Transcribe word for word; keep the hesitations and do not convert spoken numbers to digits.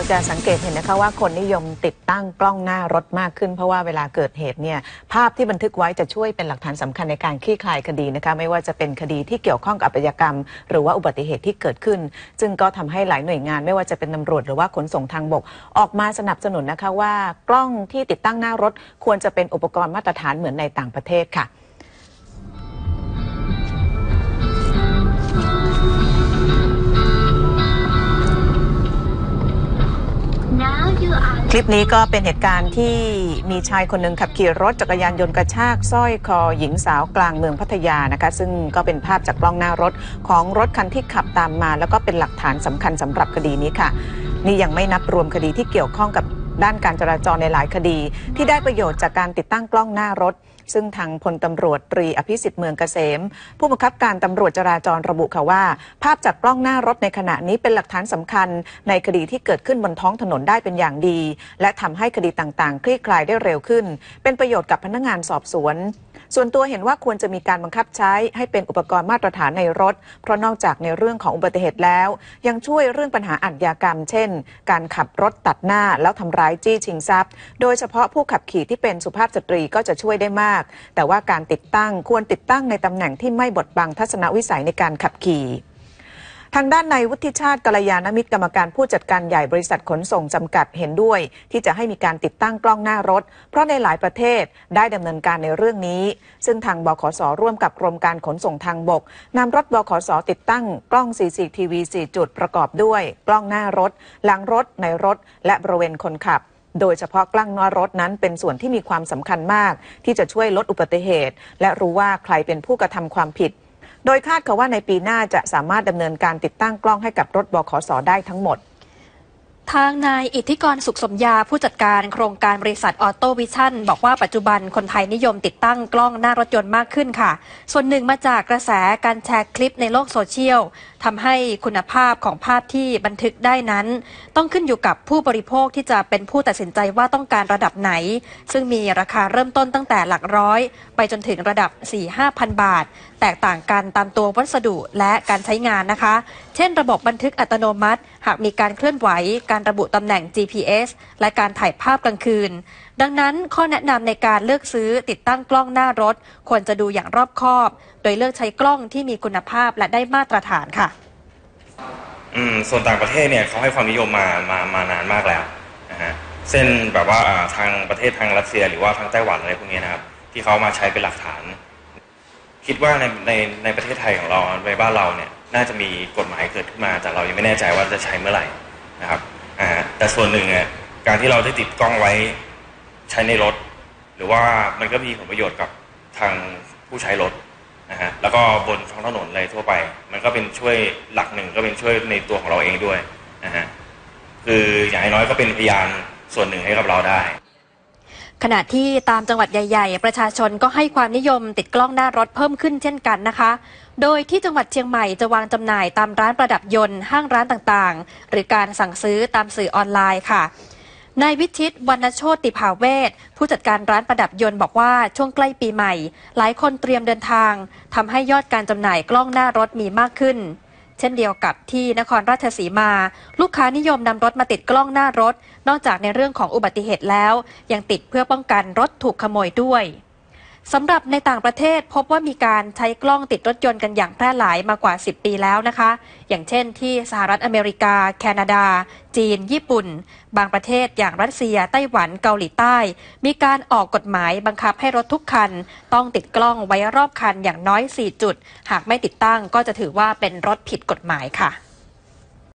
จะสังเกตเห็นนะคะว่าคนนิยมติดตั้งกล้องหน้ารถมากขึ้นเพราะว่าเวลาเกิดเหตุเนี่ยภาพที่บันทึกไว้จะช่วยเป็นหลักฐานสำคัญในการคลี่คลายคดีนะคะไม่ว่าจะเป็นคดีที่เกี่ยวข้องกับอาชญากรรมหรือว่าอุบัติเหตุที่เกิดขึ้นซึ่งก็ทำให้หลายหน่วยงานไม่ว่าจะเป็นตำรวจหรือว่าขนส่งทางบกออกมาสนับสนุนนะคะว่ากล้องที่ติดตั้งหน้ารถควรจะเป็นอุปกรณ์มาตรฐานเหมือนในต่างประเทศค่ะคลิปนี้ก็เป็นเหตุการณ์ที่มีชายคนหนึ่งขับขี่รถจักรยานยนต์กระชากสร้อยคอหญิงสาวกลางเมืองพัทยานะคะซึ่งก็เป็นภาพจากกล้องหน้ารถของรถคันที่ขับตามมาแล้วก็เป็นหลักฐานสำคัญสำหรับคดีนี้ค่ะนี่ยังไม่นับรวมคดีที่เกี่ยวข้องกับด้านการจราจรในหลายคดีที่ได้ประโยชน์จากการติดตั้งกล้องหน้ารถซึ่งทางพลตำรวจตรีอภิสิทธิ์เมืองเกษมผู้บังคับการตำรวจจราจรระบุค่ะว่าภาพจากกล้องหน้ารถในขณะนี้เป็นหลักฐานสำคัญในคดีที่เกิดขึ้นบนท้องถนนได้เป็นอย่างดีและทำให้คดีต่างๆคลี่คลายได้เร็วขึ้นเป็นประโยชน์กับพนักงานสอบสวนส่วนตัวเห็นว่าควรจะมีการบังคับใช้ให้เป็นอุปกรณ์มาตรฐานในรถเพราะนอกจากในเรื่องของอุบัติเหตุแล้วยังช่วยเรื่องปัญหาอาชญากรรมเช่นการขับรถตัดหน้าแล้วทำร้ายจี้ชิงทรัพย์โดยเฉพาะผู้ขับขี่ที่เป็นสุภาพสตรีก็จะช่วยได้มากแต่ว่าการติดตั้งควรติดตั้งในตำแหน่งที่ไม่บดบังทัศนวิสัยในการขับขี่ทางด้านนายวุฒิชาติกัลยาณมิตรกรรมการผู้จัดการใหญ่บริษัทขนส่งจำกัดเห็นด้วยที่จะให้มีการติดตั้งกล้องหน้ารถเพราะในหลายประเทศได้ดำเนินการในเรื่องนี้ซึ่งทางบขส.ร่วมกับกรมการขนส่งทางบกนำรถบขส.ติดตั้งกล้อง ซี ซี ที วี สี่ จุดประกอบด้วยกล้องหน้ารถหลังรถในรถและบริเวณคนขับโดยเฉพาะกล้องหน้ารถนั้นเป็นส่วนที่มีความสำคัญมากที่จะช่วยลดอุบัติเหตุและรู้ว่าใครเป็นผู้กระทำความผิดโดยคาดว่าในปีหน้าจะสามารถดำเนินการติดตั้งกล้องให้กับรถบขส.ได้ทั้งหมดทางนายอิทธิกรสุขสมยาผู้จัดการโครงการบริษัทออโต้วิชั่นบอกว่าปัจจุบันคนไทยนิยมติดตั้งกล้องหน้ารถยนต์มากขึ้นค่ะส่วนหนึ่งมาจากกระแสการแชร์คลิปในโลกโซเชียลทำให้คุณภาพของภาพที่บันทึกได้นั้นต้องขึ้นอยู่กับผู้บริโภคที่จะเป็นผู้ตัดสินใจว่าต้องการระดับไหนซึ่งมีราคาเริ่มต้นตั้งแต่หลักร้อยไปจนถึงระดับ สี่ถึงห้าพัน บาทแตกต่างกันตามตัววัสดุและการใช้งานนะคะเช่นระบบบันทึกอัตโนมัติหากมีการเคลื่อนไหวการระบุตำแหน่ง จี พี เอส และการถ่ายภาพกลางคืนดังนั้นข้อแนะนำในการเลือกซื้อติดตั้งกล้องหน้ารถควรจะดูอย่างรอบคอบโดยเลือกใช้กล้องที่มีคุณภาพและได้มาตรฐานค่ะอืมส่วนต่างประเทศเนี่ยเขาให้ความนิยมมามามานานมากแล้วนะฮะเส้นแบบว่าทางประเทศทางรัสเซียหรือว่าทางไต้หวันอะไรพวกนี้นะครับที่เขามาใช้เป็นหลักฐานคิดว่าในในในประเทศไทยของเราในบ้านเราเนี่ยน่าจะมีกฎหมายเกิดขึ้นมาแต่เรายังไม่แน่ใจว่าจะใช้เมื่อไหร่นะครับอ่าแต่ส่วนหนึ่งเนี่ยการที่เราได้ติดกล้องไว้ใช้ในรถหรือว่ามันก็มีผลประโยชน์กับทางผู้ใช้รถนะฮะแล้วก็บนท้องถนนอะไรทั่วไปมันก็เป็นช่วยหลักหนึ่งก็เป็นช่วยในตัวของเราเองด้วยนะฮะคืออย่างน้อยก็เป็นพยานส่วนหนึ่งให้กับเราได้ขณะที่ตามจังหวัดใหญ่ๆประชาชนก็ให้ความนิยมติดกล้องหน้ารถเพิ่มขึ้นเช่นกันนะคะโดยที่จังหวัดเชียงใหม่จะวางจำหน่ายตามร้านประดับยนต์ห้างร้านต่างๆหรือการสั่งซื้อตามสื่อออนไลน์ค่ะนายวิชิตวรรณโชติภาเวศผู้จัดการร้านประดับยนต์บอกว่าช่วงใกล้ปีใหม่หลายคนเตรียมเดินทางทำให้ยอดการจำหน่ายกล้องหน้ารถมีมากขึ้นเช่นเดียวกับที่นครราชสีมาลูกค้านิยมนำรถมาติดกล้องหน้ารถนอกจากในเรื่องของอุบัติเหตุแล้วยังติดเพื่อป้องกันรถถูกขโมยด้วยสำหรับในต่างประเทศพบว่ามีการใช้กล้องติดรถยนต์กันอย่างแพร่หลายมากว่าสิบปีแล้วนะคะอย่างเช่นที่สหรัฐอเมริกาแคนาดาจีนญี่ปุ่นบางประเทศอย่างรัสเซียไต้หวันเกาหลีใต้มีการออกกฎหมายบังคับให้รถทุกคันต้องติดกล้องไว้รอบคันอย่างน้อยสี่จุดหากไม่ติดตั้งก็จะถือว่าเป็นรถผิดกฎหมายค่ะ